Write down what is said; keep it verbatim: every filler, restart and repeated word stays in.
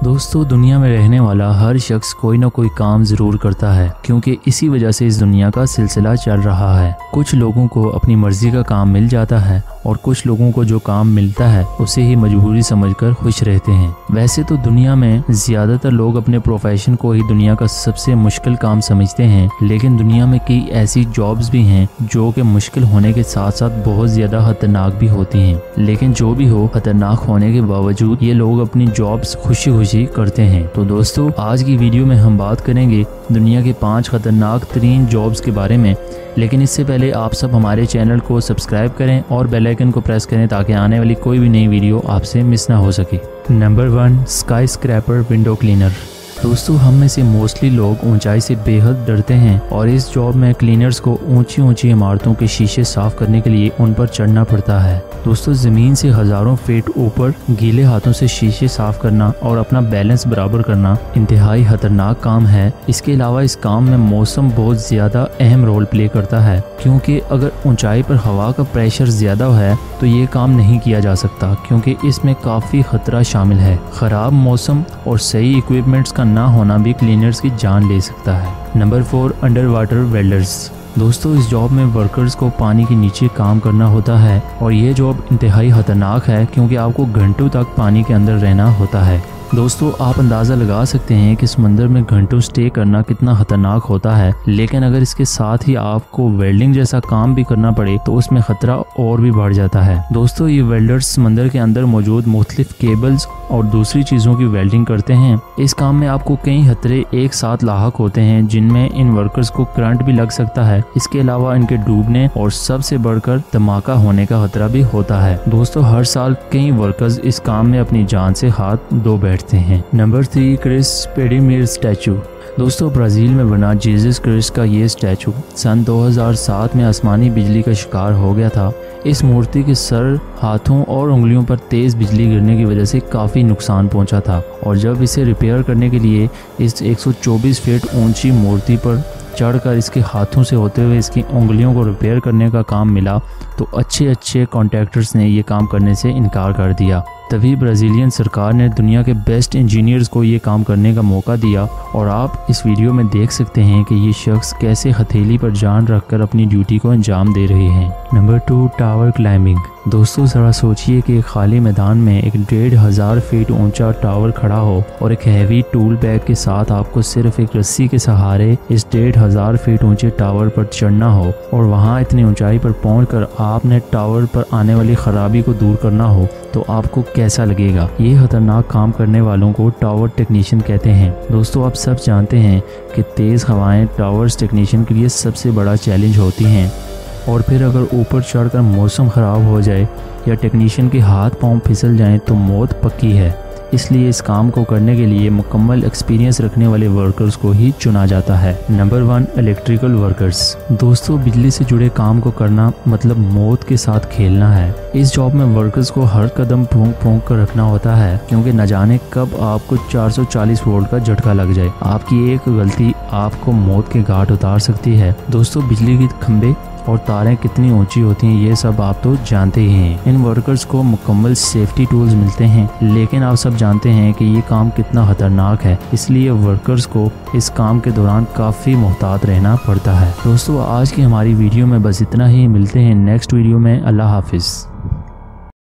दोस्तों, दुनिया में रहने वाला हर शख्स कोई ना कोई काम जरूर करता है, क्योंकि इसी वजह से इस दुनिया का सिलसिला चल रहा है। कुछ लोगों को अपनी मर्जी का काम मिल जाता है और कुछ लोगों को जो काम मिलता है उसे ही मजबूरी समझकर खुश रहते हैं। वैसे तो दुनिया में ज्यादातर लोग अपने प्रोफेशन को ही दुनिया का सबसे मुश्किल काम समझते हैं, लेकिन दुनिया में कई ऐसी जॉब्स भी हैं जो कि मुश्किल होने के साथ साथ बहुत ज्यादा खतरनाक भी होती हैं। लेकिन जो भी हो, खतरनाक होने के बावजूद ये लोग अपनी जॉब्स खुशी खुशी करते हैं। तो दोस्तों, आज की वीडियो में हम बात करेंगे दुनिया के पांच खतरनाक तरीन जॉब्स के बारे में। लेकिन इससे पहले आप सब हमारे चैनल को सब्सक्राइब करें और बेल आइकन को प्रेस करें ताकि आने वाली कोई भी नई वीडियो आपसे मिस ना हो सके। Number one, skyscraper window cleaner. दोस्तों, हम में से मोस्टली लोग ऊंचाई से बेहद डरते हैं और इस जॉब में क्लीनर्स को ऊंची ऊंची इमारतों के शीशे साफ करने के लिए उन पर चढ़ना पड़ता है। दोस्तों, जमीन से हजारों फीट ऊपर गीले हाथों से शीशे साफ करना और अपना बैलेंस बराबर करना इंतहाई खतरनाक काम है। इसके अलावा इस काम में मौसम बहुत ज्यादा अहम रोल प्ले करता है, क्योंकि अगर ऊंचाई पर हवा का प्रेशर ज्यादा है तो ये काम नहीं किया जा सकता, क्योंकि इसमें काफी खतरा शामिल है। खराब मौसम और सही इक्विपमेंट्स का ना होना भी क्लीनर्स की जान ले सकता है। Number four, under water welders. दोस्तों, इस जॉब में वर्कर्स को पानी के नीचे काम करना होता है और ये जॉब इंतहाई खतरनाक है, क्योंकि आपको घंटों तक पानी के अंदर रहना होता है। दोस्तों, आप अंदाज़ा लगा सकते हैं कि समंदर में घंटों स्टे करना कितना खतरनाक होता है, लेकिन अगर इसके साथ ही आपको वेल्डिंग जैसा काम भी करना पड़े तो उसमें खतरा और भी बढ़ जाता है। दोस्तों, ये वेल्डर्स समंदर के अंदर मौजूद मुख्तलिफ केबल्स और दूसरी चीज़ों की वेल्डिंग करते हैं। इस काम में आपको कई खतरे एक साथ लाहक होते हैं, जिनमें इन वर्कर्स को करंट भी लग सकता है। इसके अलावा इनके डूबने और सबसे बढ़कर धमाका होने का खतरा भी होता है। दोस्तों, हर साल कई वर्कर्स इस काम में अपनी जान से हाथ धो बैठते हैं। Number three, Christ Redeemer statue. दोस्तों, ब्राजील में बना जीसस क्रिस्ट का ये स्टैचू सन दो हज़ार सात में आसमानी बिजली का शिकार हो गया था। इस मूर्ति के सर, हाथों और उंगलियों पर तेज बिजली गिरने की वजह से काफी नुकसान पहुंचा था और जब इसे रिपेयर करने के लिए इस एक सौ चौबीस फीट ऊंची मूर्ति पर चढ़कर इसके हाथों से होते हुए इसकी उंगलियों को रिपेयर करने का काम मिला तो अच्छे अच्छे कॉन्ट्रैक्टर्स ने ये काम करने से इनकार कर दिया। तभी ब्राजीलियन सरकार ने दुनिया के बेस्ट इंजीनियर्स को ये काम करने का मौका दिया और आप इस वीडियो में देख सकते हैं कि ये शख्स कैसे हथेली पर जान रखकर अपनी ड्यूटी को अंजाम दे रहे हैं। Number two, tower climbing. दोस्तों, जरा सोचिए कि खाली मैदान में एक डेढ़ हजार फीट ऊंचा टावर खड़ा हो और एक हैवी टूल बैग के साथ आपको सिर्फ एक रस्सी के सहारे इस डेढ़ हजार फीट ऊंचे टावर पर चढ़ना हो और वहां इतनी ऊंचाई पर पहुंचकर आपने टावर पर आने वाली खराबी को दूर करना हो तो आपको कैसा लगेगा। ये खतरनाक काम करने वालों को टावर टेक्नीशियन कहते हैं। दोस्तों, आप सब जानते हैं कि तेज हवाएं टावर्स टेक्नीशियन के लिए सबसे बड़ा चैलेंज होती हैं और फिर अगर ऊपर चढ़कर मौसम खराब हो जाए या टेक्नीशियन के हाथ पांव फिसल जाएं तो मौत पक्की है। इसलिए इस काम को करने के लिए मुकम्मल एक्सपीरियंस रखने वाले वर्कर्स को ही चुना जाता है। Number one, electrical workers. दोस्तों, बिजली से जुड़े काम को करना मतलब मौत के साथ खेलना है। इस जॉब में वर्कर्स को हर कदम फूंक फूंक कर रखना होता है, क्योंकि न जाने कब आपको चार सौ चालीस वोल्ट का झटका लग जाए। आपकी एक गलती आपको मौत के घाट उतार सकती है। दोस्तों, बिजली के खंभे और तारें कितनी ऊंची होती हैं ये सब आप तो जानते ही हैं। इन वर्कर्स को मुकम्मल सेफ्टी टूल्स मिलते हैं, लेकिन आप सब जानते हैं कि ये काम कितना खतरनाक है, इसलिए वर्कर्स को इस काम के दौरान काफ़ी मुहतात रहना पड़ता है। दोस्तों, आज की हमारी वीडियो में बस इतना ही। मिलते हैं नेक्स्ट वीडियो में। अल्लाह हाफिज़।